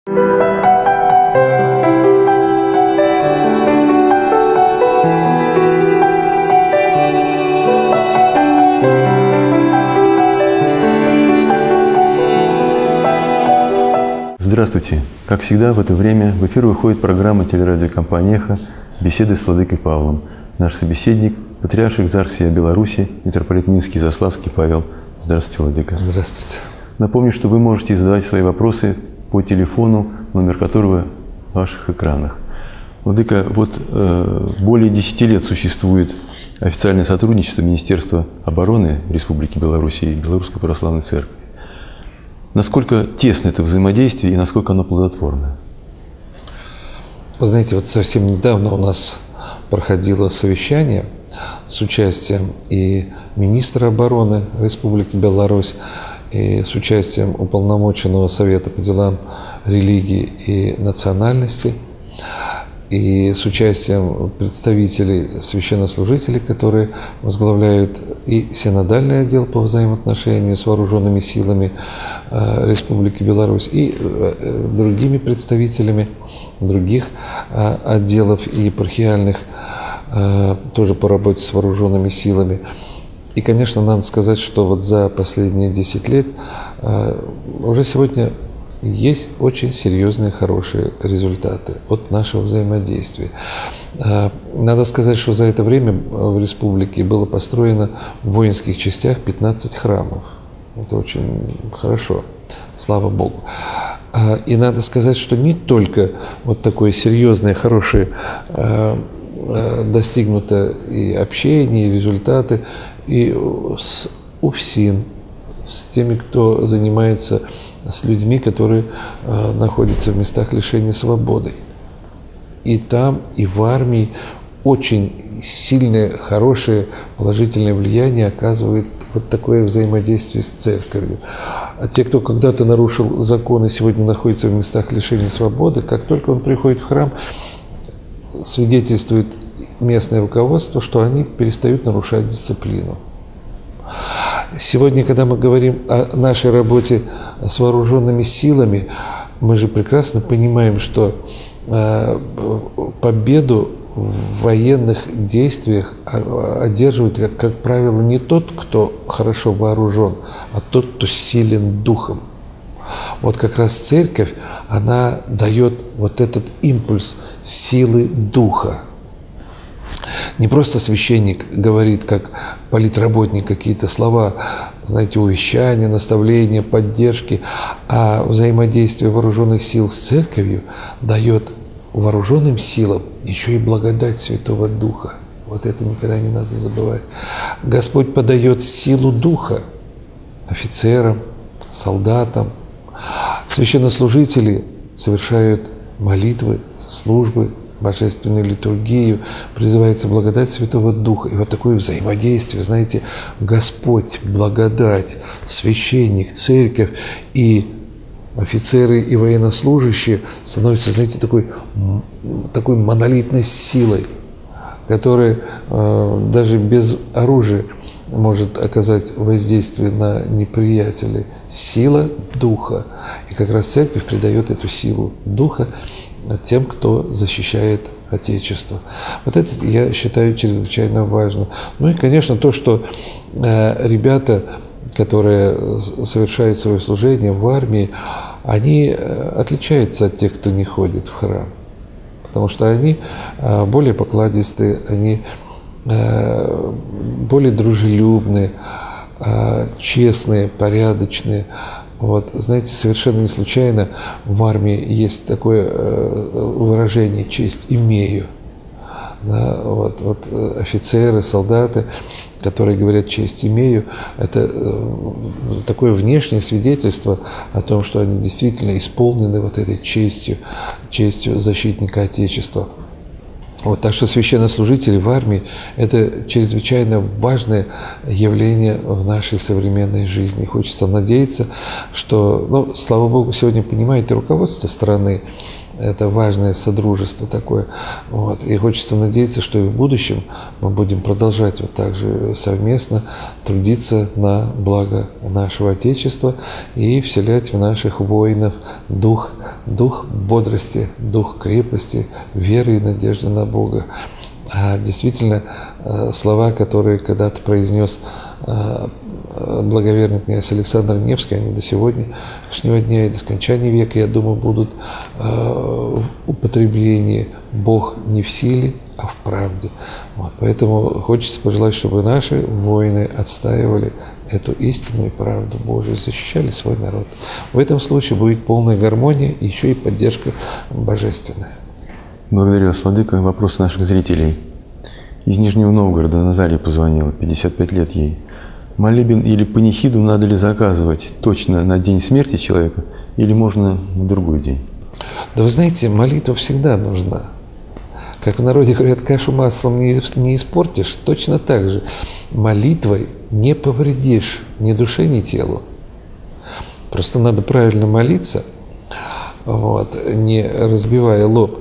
Здравствуйте! Как всегда, в это время в эфир выходит программа телерадиокомпании «Эхо» «Беседы с владыкой Павлом». Наш собеседник – патриарх Экзархии Беларуси, митрополит Минский и Заславский Павел. Здравствуйте, владыка! Здравствуйте! Напомню, что вы можете задавать свои вопросы по телефону, номер которого в ваших экранах. Владыка, вот более 10 лет существует официальное сотрудничество Министерства обороны Республики Беларусь и Белорусской Православной Церкви. Насколько тесно это взаимодействие и насколько оно плодотворно? Вы знаете, вот совсем недавно у нас проходило совещание с участием и министра обороны Республики Беларусь, и с участием Уполномоченного Совета по делам религии и национальности, и с участием представителей священнослужителей, которые возглавляют и синодальный отдел по взаимоотношению с вооруженными силами Республики Беларусь, и другими представителями других отделов и епархиальных, тоже по работе с вооруженными силами. И, конечно, надо сказать, что вот за последние 10 лет уже сегодня есть очень серьезные, хорошие результаты от нашего взаимодействия. Надо сказать, что за это время в республике было построено в воинских частях 15 храмов. Это очень хорошо, слава Богу. И надо сказать, что не только вот такое серьезное, хорошее достигнуто и общение, и результаты, и с УФСИН, с теми, кто занимается, с людьми, которые находятся в местах лишения свободы. И там, и в армии очень сильное, хорошее, положительное влияние оказывает вот такое взаимодействие с церковью. А те, кто когда-то нарушил закон и сегодня находится в местах лишения свободы, как только он приходит в храм, свидетельствует местное руководство, что они перестают нарушать дисциплину. Сегодня, когда мы говорим о нашей работе с вооруженными силами, мы же прекрасно понимаем, что победу в военных действиях одерживает, как правило, не тот, кто хорошо вооружен, а тот, кто силен духом. Вот как раз церковь, она дает вот этот импульс силы духа. Не просто священник говорит, как политработник, какие-то слова, знаете, увещания, наставления, поддержки, а взаимодействие вооруженных сил с церковью дает вооруженным силам еще и благодать Святого Духа. Вот это никогда не надо забывать. Господь подает силу Духа офицерам, солдатам. Священнослужители совершают молитвы, службы, божественную литургию, призывается благодать Святого Духа. И вот такое взаимодействие, знаете, Господь, благодать, священник, церковь и офицеры и военнослужащие становятся, знаете, такой монолитной силой, которая даже без оружия может оказать воздействие на неприятелей. Сила Духа. И как раз церковь придает эту силу Духа тем, кто защищает Отечество. Вот это, я считаю, чрезвычайно важно. Ну и, конечно, то, что ребята, которые совершают свое служение в армии, они отличаются от тех, кто не ходит в храм. Потому что они более покладистые, они более дружелюбные, честные, порядочные. Вот, знаете, совершенно не случайно в армии есть такое выражение «честь имею». Да, вот офицеры, солдаты, которые говорят «честь имею», это такое внешнее свидетельство о том, что они действительно исполнены вот этой честью защитника Отечества. Вот, так что священнослужители в армии – это чрезвычайно важное явление в нашей современной жизни. Хочется надеяться, что, слава Богу, сегодня понимает и руководство страны, Это важное содружество такое. Вот. И хочется надеяться, что и в будущем мы будем продолжать вот так же совместно трудиться на благо нашего Отечества и вселять в наших воинов дух бодрости, дух крепости, веры и надежды на Бога. А действительно, слова, которые когда-то произнес благоверный князь Александр Невский, они до сегодняшнего дня и до скончания века, я думаю, будут в употреблении. Бог не в силе, а в правде. Вот. Поэтому хочется пожелать, чтобы наши воины отстаивали эту истинную правду Божию, защищали свой народ. В этом случае будет полная гармония, еще и поддержка божественная. Благодарю вас, владыка. Вопрос наших зрителей. Из Нижнего Новгорода Наталья позвонила, 55 лет ей. Молебен или панихиду надо ли заказывать точно на день смерти человека или можно на другой день? Да вы знаете, молитва всегда нужна. Как в народе говорят, кашу маслом не испортишь, точно так же молитвой не повредишь ни душе, ни телу. Просто надо правильно молиться, вот, не разбивая лоб.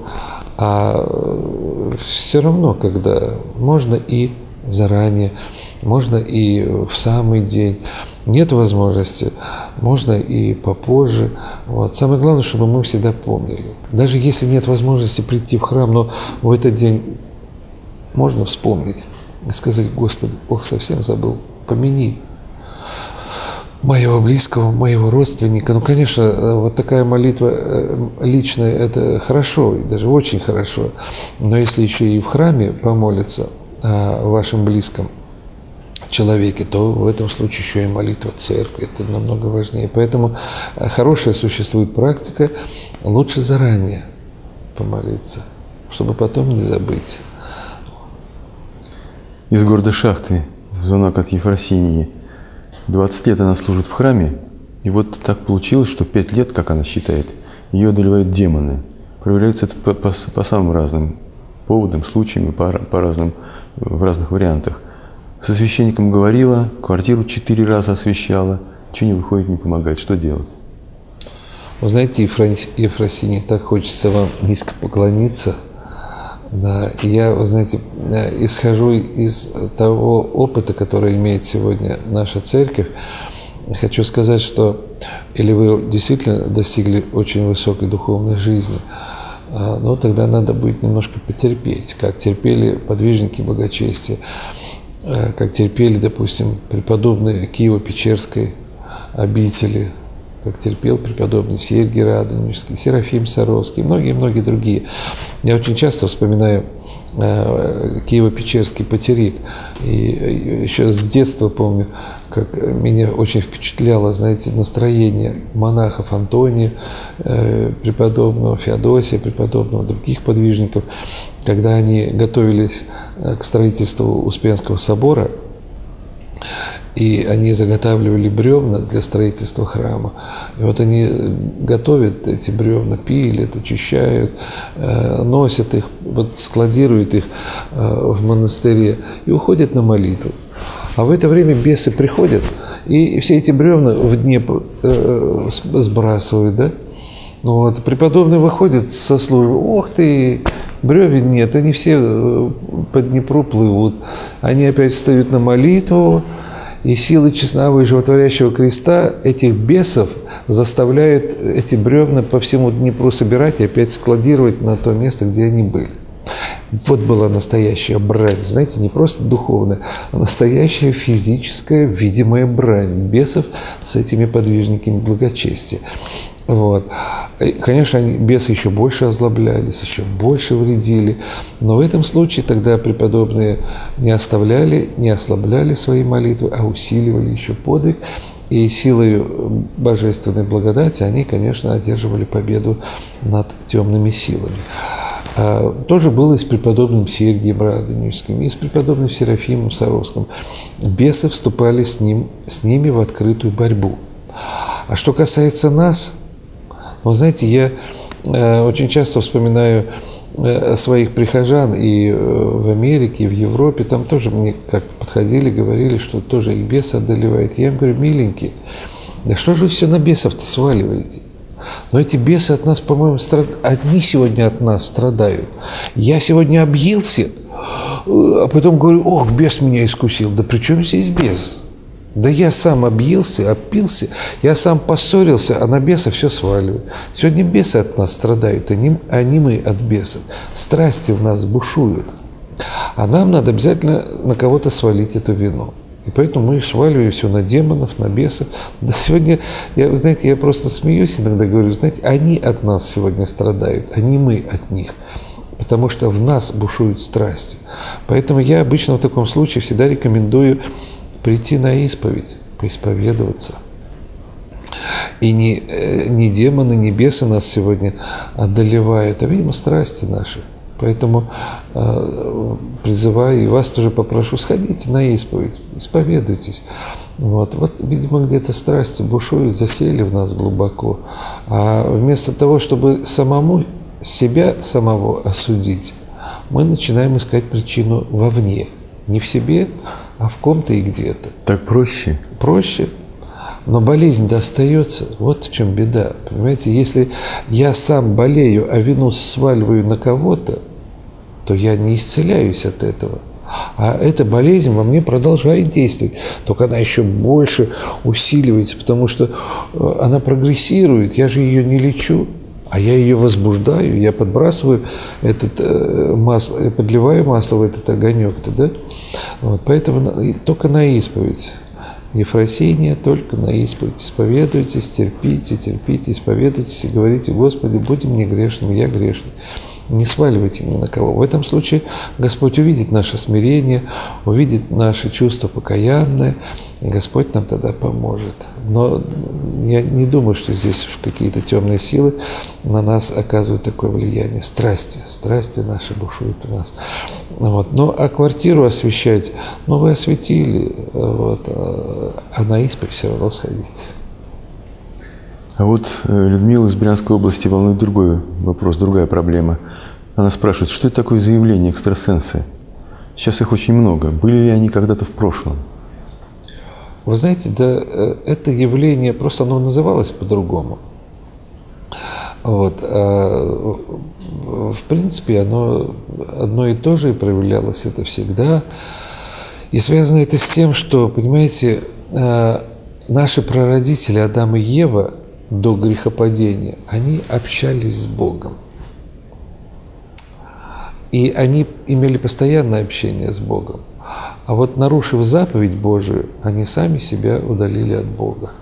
А все равно, когда можно и заранее, можно и в самый день. Нет возможности, можно и попозже. Вот. Самое главное, чтобы мы всегда помнили. Даже если нет возможности прийти в храм, но в этот день можно вспомнить и сказать: Господи, Бог совсем забыл, помяни моего близкого, моего родственника. Ну, конечно, вот такая молитва личная – это хорошо, и даже очень хорошо. Но если еще и в храме помолиться о вашем близком человеке, то в этом случае еще и молитва церкви. Это намного важнее. Поэтому хорошая существует практика. Лучше заранее помолиться, чтобы потом не забыть. Из города Шахты, звонок от Ефросинии. 20 лет она служит в храме, и вот так получилось, что 5 лет, как она считает, ее одолевают демоны. Проявляется это по самым разным поводам, случаям и в разных вариантах. Со священником говорила, квартиру 4 раза освещала, ничего не выходит, не помогает. Что делать? Вы знаете, Ефросинья, так хочется вам низко поклониться. Да, я, вы знаете, исхожу из того опыта, который имеет сегодня наша церковь. Хочу сказать, что или вы действительно достигли очень высокой духовной жизни, но тогда надо будет немножко потерпеть, как терпели подвижники благочестия, как терпели, допустим, преподобные Киево-Печерской обители, как терпел преподобный Сергий Радонежский, Серафим Саровский, многие-многие другие. Я очень часто вспоминаю Киево-Печерский потерик. И еще с детства помню, как меня очень впечатляло, знаете, настроение монахов Антония, преподобного Феодосия, преподобного других подвижников, когда они готовились к строительству Успенского собора, и они заготавливали бревна для строительства храма. И вот они готовят эти бревна, пилят, очищают, носят их, вот складируют их в монастыре и уходят на молитву. А в это время бесы приходят и все эти бревна в Днепр сбрасывают, да? Вот. Преподобный выходит со службы: ох ты, бревен нет, они все по Днепру плывут. Они опять встают на молитву, и силы честного и животворящего креста этих бесов заставляют эти бревна по всему Днепру собирать и опять складировать на то место, где они были. Вот была настоящая брань, знаете, не просто духовная, а настоящая физическая, видимая брань бесов с этими подвижниками благочестия. Вот. И, конечно, бесы еще больше озлоблялись, еще больше вредили. Но в этом случае тогда преподобные не оставляли, не ослабляли свои молитвы, а усиливали еще подвиг. И силой божественной благодати они, конечно, одерживали победу над темными силами. Тоже было и с преподобным Сергием Радонежским, и с преподобным Серафимом Саровским. Бесы вступали с ними в открытую борьбу. А что касается нас, ну, знаете, я очень часто вспоминаю своих прихожан и в Америке, и в Европе. Там тоже мне как-то подходили, говорили, что тоже их бесы одолевают. Я им говорю: миленькие, да что же вы все на бесов-то сваливаете? Но эти бесы от нас, по-моему, одни сегодня от нас страдают. Я сегодня объелся, а потом говорю: ох, бес меня искусил. Да при чем здесь бес? Да я сам объелся, опился, я сам поссорился, а на беса все сваливаю. Сегодня бесы от нас страдают, а не мы от бесов. Страсти в нас бушуют. А нам надо обязательно на кого-то свалить эту вину. И поэтому мы сваливаем все на демонов, на бесов. Да сегодня, я просто смеюсь иногда, говорю: знаете, они от нас сегодня страдают, а не мы от них. Потому что в нас бушуют страсти. Поэтому я обычно в таком случае всегда рекомендую прийти на исповедь, поисповедоваться. И не демоны, не бесы нас сегодня одолевают, а, видимо, страсти наши. Поэтому призываю и вас тоже попрошу: сходите на исповедь, исповедуйтесь. Вот, видимо, где-то страсти бушуют, засели в нас глубоко. А вместо того, чтобы себя самого осудить, мы начинаем искать причину вовне. Не в себе, а в ком-то и где-то. Так проще? Проще. Но болезнь-то остается. Вот в чем беда. Понимаете, если я сам болею, а вину сваливаю на кого-то, то я не исцеляюсь от этого. А эта болезнь во мне продолжает действовать. Только она еще больше усиливается, потому что она прогрессирует. Я же ее не лечу. А я ее возбуждаю, я подбрасываю масло, подливаю масло в этот огонек-то, да? Вот, поэтому только на исповедь. Ефросинья, только на исповедь. Исповедуйтесь, терпите, исповедуйтесь и говорите: Господи, будь мне грешным, я грешный. Не сваливайте ни на кого. В этом случае Господь увидит наше смирение, увидит наши чувства покаянные, и Господь нам тогда поможет. Но я не думаю, что здесь уж какие-то темные силы на нас оказывают такое влияние. Страсти наши бушуют у нас. Вот. Ну, а квартиру освещать, вы осветили, а на исповедь все равно сходите. А вот Людмила из Брянской области волнует другой вопрос, другая проблема. Она спрашивает: что это такое за явление экстрасенсы? Сейчас их очень много. Были ли они когда-то в прошлом? Вы знаете, да, это явление, просто оно называлось по-другому. Вот. В принципе, оно одно и то же, и проявлялось это всегда. И связано это с тем, что, понимаете, наши прародители Адам и Ева до грехопадения, они общались с Богом. И они имели постоянное общение с Богом. А вот, нарушив заповедь Божию, они сами себя удалили от Бога.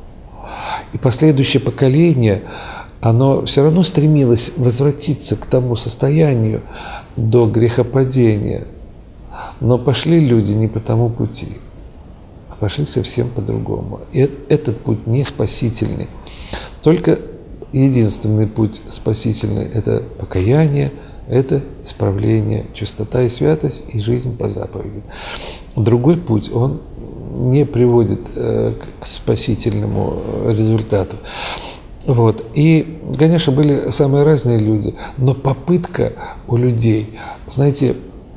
И последующее поколение, оно все равно стремилось возвратиться к тому состоянию до грехопадения. Но пошли люди не по тому пути, а пошли совсем по-другому. И этот путь не спасительный. Только единственный путь спасительный – это покаяние, это исправление, чистота и святость, и жизнь по заповеди. Другой путь, он не приводит к спасительному результату. Вот. И, конечно, были самые разные люди, но попытка у людей, знаете,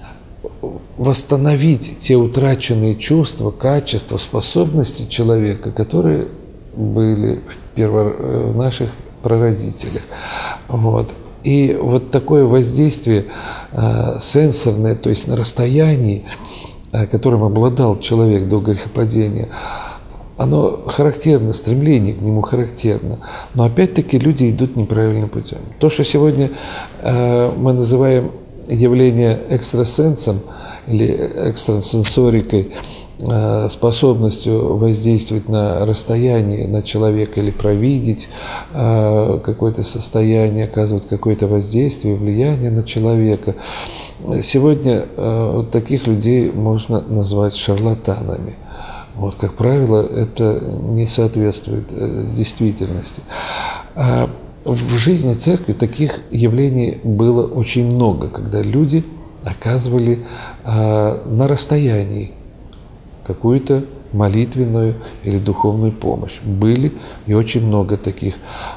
восстановить те утраченные чувства, качества, способности человека, которые были в наших прародителях. Вот. И вот такое воздействие сенсорное, то есть на расстоянии, которым обладал человек до грехопадения, оно характерно, стремление к нему характерно. Но опять-таки люди идут неправильным путем. То, что сегодня мы называем явление экстрасенсом или экстрасенсорикой, способностью воздействовать на расстояние на человека или провидеть какое-то состояние, оказывать какое-то воздействие, влияние на человека. Сегодня таких людей можно назвать шарлатанами. Вот, как правило, это не соответствует действительности. А в жизни церкви таких явлений было очень много, когда люди оказывали на расстоянии какую-то молитвенную или духовную помощь. Были и очень много таких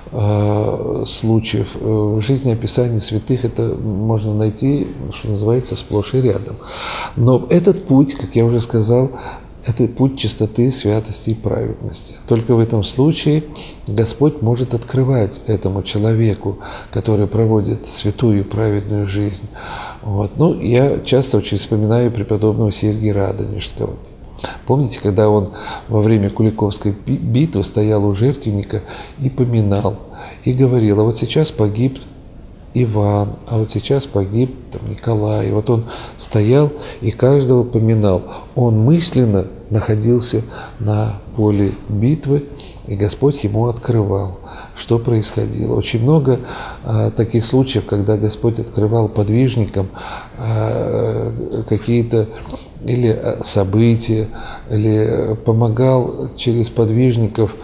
случаев. В жизнеописании святых это можно найти, что называется, сплошь и рядом. Но этот путь, как я уже сказал, это путь чистоты, святости и праведности. Только в этом случае Господь может открывать этому человеку, который проводит святую и праведную жизнь. Вот. Ну, я часто очень вспоминаю преподобного Сергия Радонежского. Помните, когда он во время Куликовской битвы стоял у жертвенника и поминал, и говорил: а вот сейчас погиб Иван, а вот сейчас погиб Николай. И вот он стоял и каждого поминал. Он мысленно находился на поле битвы, и Господь ему открывал, что происходило. Очень много таких случаев, когда Господь открывал подвижникам какие-то или события, или помогал через подвижников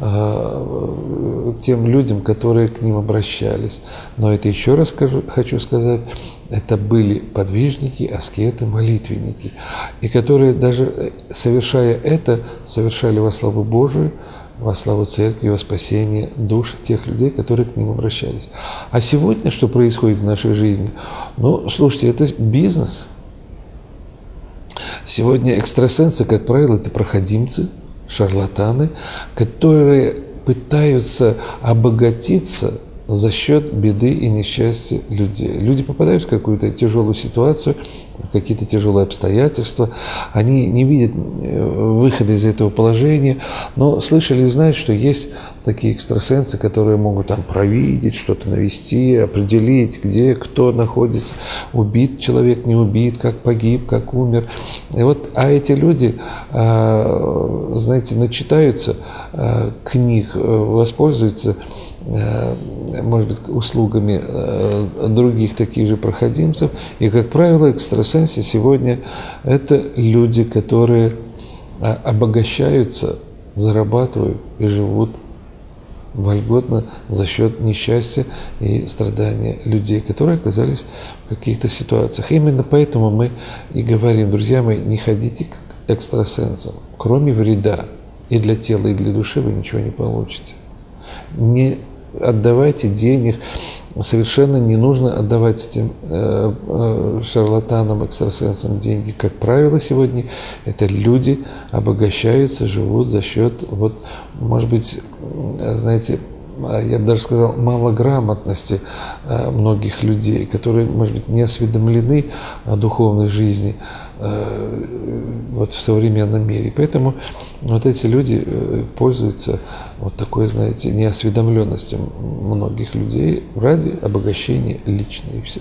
тем людям, которые к ним обращались. Но это, еще раз хочу сказать, это были подвижники, аскеты, молитвенники, и которые даже совершая это, совершали во славу Божию, во славу Церкви, во спасение душ тех людей, которые к ним обращались. А сегодня что происходит в нашей жизни? Ну, слушайте, это бизнес. Сегодня экстрасенсы, как правило, это проходимцы, шарлатаны, которые пытаются обогатиться за счет беды и несчастья людей. Люди попадают в какую-то тяжелую ситуацию, в какие-то тяжелые обстоятельства, они не видят выхода из этого положения, но слышали и знают, что есть такие экстрасенсы, которые могут там провидеть, что-то навести, определить, где кто находится, убит человек, не убит, как погиб, как умер. И вот, а эти люди, знаете, начитаются книг, воспользуются, может быть, услугами других таких же проходимцев. И, как правило, экстрасенсы сегодня – это люди, которые обогащаются, зарабатывают и живут вольготно за счет несчастья и страдания людей, которые оказались в каких-то ситуациях. Именно поэтому мы и говорим: друзья мои, не ходите к экстрасенсам. Кроме вреда и для тела, и для души вы ничего не получите. Не отдавайте денег, совершенно не нужно отдавать этим шарлатанам, экстрасенсам деньги. Как правило, сегодня это люди обогащаются, живут за счет, вот, может быть, знаете, я бы даже сказал, малограмотности многих людей, которые, может быть, не осведомлены о духовной жизни вот в современном мире. Поэтому вот эти люди пользуются вот такой, знаете, неосведомленностью многих людей ради обогащения личного, и все.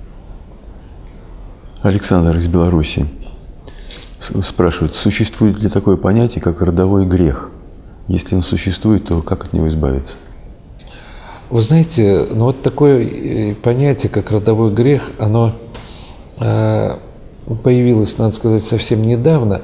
Александр из Беларуси спрашивает: существует ли такое понятие, как родовой грех? Если он существует, то как от него избавиться? Вы знаете, ну вот такое понятие, как родовой грех, оно появилось, надо сказать, совсем недавно,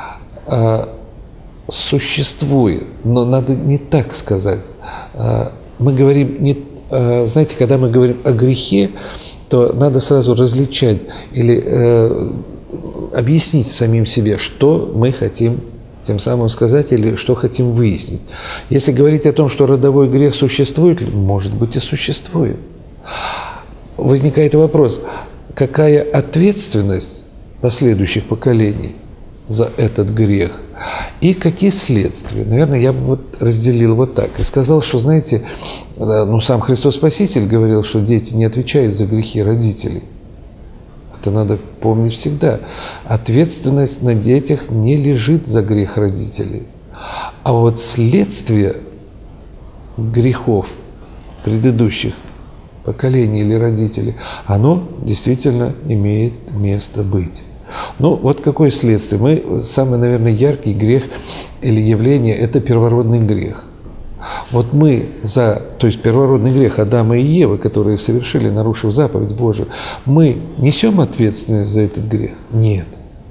существует, но надо не так сказать. Мы говорим, знаете, когда мы говорим о грехе, то надо сразу различать или объяснить самим себе, что мы хотим тем самым сказать или что хотим выяснить. Если говорить о том, что родовой грех существует, может быть, и существует. Возникает вопрос: какая ответственность последующих поколений за этот грех и какие следствия? Наверное, я бы вот разделил вот так и сказал, что, знаете, ну, сам Христос Спаситель говорил, что дети не отвечают за грехи родителей. Это надо помнить всегда. Ответственность на детях не лежит за грех родителей. А вот следствие грехов предыдущих поколений или родителей, оно действительно имеет место быть. Ну, вот какое следствие? Самый, наверное, яркий грех или явление – это первородный грех. Вот мы то есть первородный грех Адама и Евы, которые совершили, нарушив заповедь Божию, мы несем ответственность за этот грех? Нет.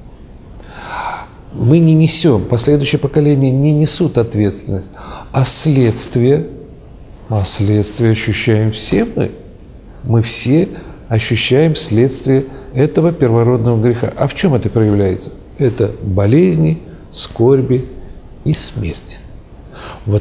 Мы не несем, последующие поколения не несут ответственность, а следствие ощущаем все мы. Мы все ощущаем следствие этого первородного греха. А в чем это проявляется? Это болезни, скорби и смерть. Вот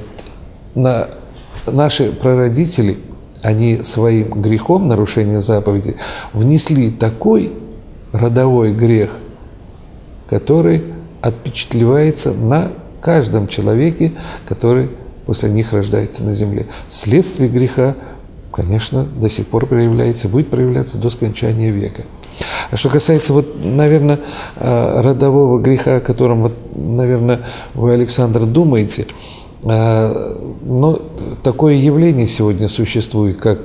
наши прародители, они своим грехом, нарушением заповеди, внесли такой родовой грех, который отпечатлевается на каждом человеке, который после них рождается на земле. Следствие греха, конечно, до сих пор проявляется, будет проявляться до скончания века. А что касается, вот, наверное, родового греха, о котором, вот, наверное, вы, Александр, думаете, но такое явление сегодня существует, как,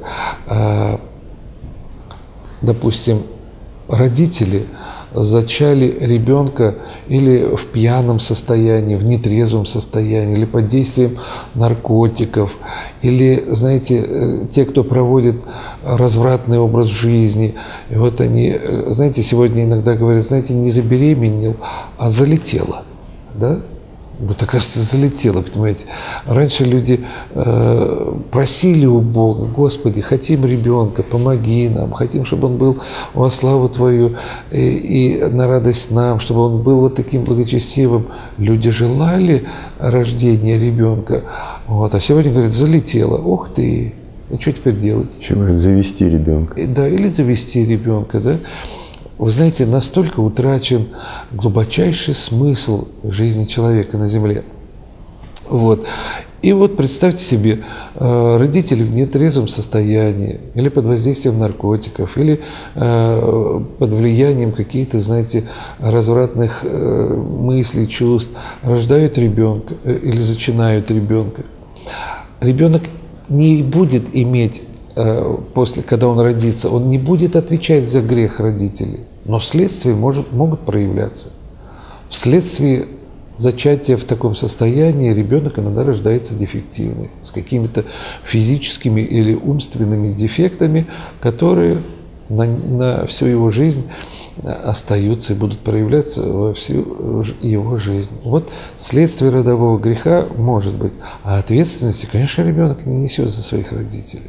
допустим, родители зачали ребенка или в пьяном состоянии, в нетрезвом состоянии, или под действием наркотиков, или, знаете, те, кто проводит развратный образ жизни, и вот они, знаете, сегодня иногда говорят, знаете, не забеременел, а залетело, да? Вот, кажется, залетело, понимаете. Раньше люди просили у Бога: Господи, хотим ребенка, помоги нам, хотим, чтобы он был во славу Твою и на радость нам, чтобы он был вот таким благочестивым. Люди желали рождения ребенка, вот, а сегодня говорят: залетело, ух ты, и что теперь делать? Еще говорят, завести ребенка. Да, или завести ребенка, да. Вы знаете, настолько утрачен глубочайший смысл жизни человека на земле. Вот. И вот представьте себе, родители в нетрезвом состоянии, или под воздействием наркотиков, или под влиянием каких-то, знаете, развратных мыслей, чувств, рождают ребенка или зачинают ребенка. Ребенок не будет иметь, после, когда он родится, он не будет отвечать за грех родителей, но следствия могут проявляться. Вследствие зачатия в таком состоянии ребенок иногда рождается дефективный, с какими-то физическими или умственными дефектами, которые на всю его жизнь остаются и будут проявляться во всю его жизнь. Вот следствие родового греха может быть, а ответственности, конечно, ребенок не несет за своих родителей.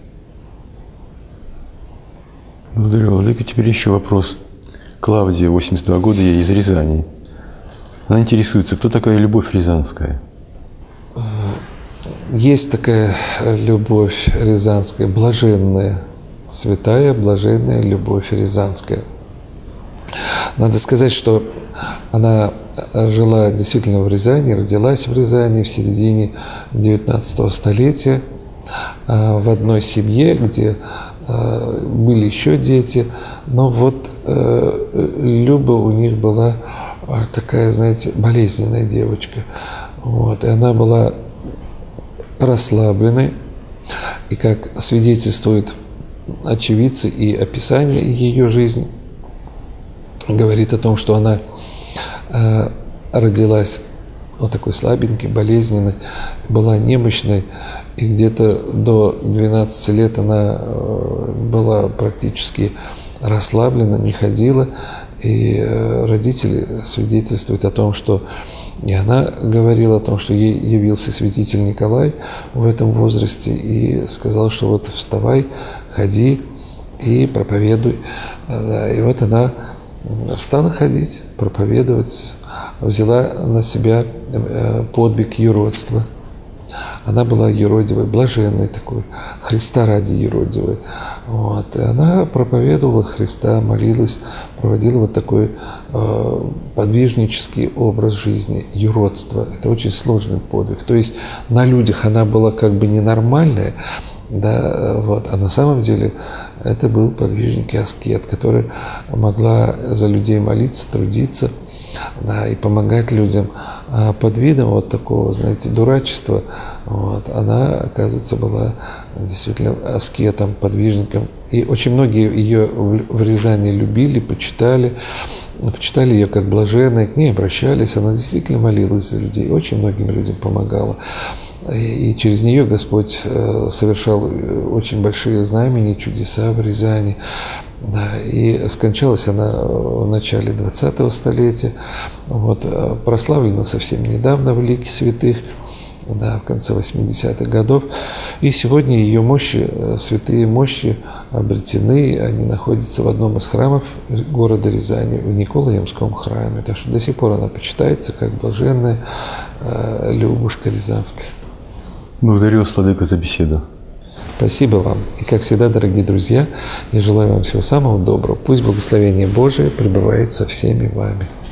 Благодарю, Владыка. Теперь еще вопрос. Клавдия, 82 года, я из Рязани. Она интересуется, кто такая Любовь Рязанская? Есть такая Любовь Рязанская, блаженная, святая, блаженная Любовь Рязанская. Надо сказать, что она жила действительно в Рязани, родилась в Рязани в середине 19 столетия, в одной семье, где были еще дети, но вот Люба у них была такая, знаете, болезненная девочка. Вот, и она была расслабленной, и как свидетельствуют очевидцы и описание ее жизни, говорит о том, что она родилась вот такой слабенькой, болезненной, была немощной, и где-то до 12 лет она была практически расслаблена, не ходила, и родители свидетельствуют о том, что и она говорила о том, что ей явился святитель Николай в этом возрасте и сказал, что вот вставай, ходи и проповедуй. И вот она стала ходить, проповедовать, взяла на себя подвиг юродства. Она была юродивой, блаженной такой, Христа ради юродивой. Вот. И она проповедовала Христа, молилась, проводила вот такой подвижнический образ жизни, юродство. Это очень сложный подвиг. То есть на людях она была как бы ненормальная, да, вот. А на самом деле это был подвижник и аскет, который могла за людей молиться, трудиться, да, и помогать людям. А под видом вот такого, знаете, дурачества, вот, она, оказывается, была действительно аскетом, подвижником. И очень многие ее в Рязани любили, почитали ее как блаженной, к ней обращались, она действительно молилась за людей, очень многим людям помогала. И через нее Господь совершал очень большие знамения, чудеса в Рязани. Да, и скончалась она в начале 20-го столетия, вот, прославлена совсем недавно в лике святых, да, в конце 80-х годов. И сегодня ее мощи, святые мощи обретены, они находятся в одном из храмов города Рязани, в Николаемском храме. Так что до сих пор она почитается как блаженная Любушка Рязанская. Благодарю вас, Владыка, за беседу. Спасибо вам. И, как всегда, дорогие друзья, я желаю вам всего самого доброго. Пусть благословение Божие пребывает со всеми вами.